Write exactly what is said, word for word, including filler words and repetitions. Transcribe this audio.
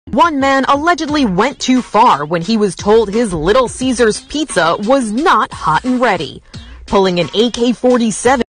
One man allegedly went too far when he was told his Little Caesars pizza was not hot and ready, pulling an A K forty-seven